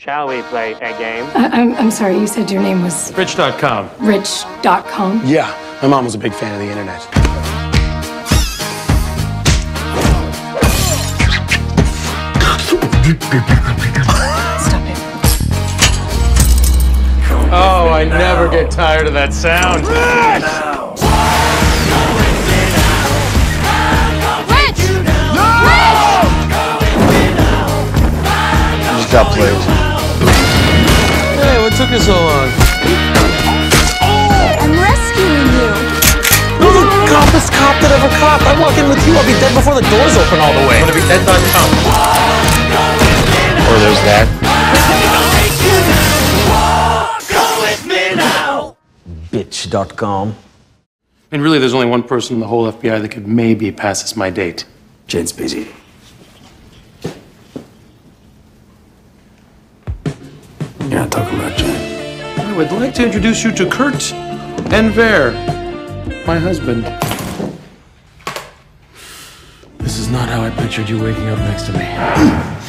Shall we play a game? I'm sorry, you said your name was... Rich.com. Rich.com? Yeah, my mom was a big fan of the internet. Stop it. Oh, I never get tired of that sound. Just got played. Hey, what took you so long? I'm rescuing you. You're the coppest cop that ever copped. I walk in with you, I'll be dead before the doors open all the way. I'm gonna be dead, Dotcom. Or there's that. Bitch.com. And really, there's only one person in the whole FBI that could maybe pass as my date. Jane's busy. You're not talking about Jane. I would like to introduce you to Kurt and Ver, my husband. This is not how I pictured you waking up next to me.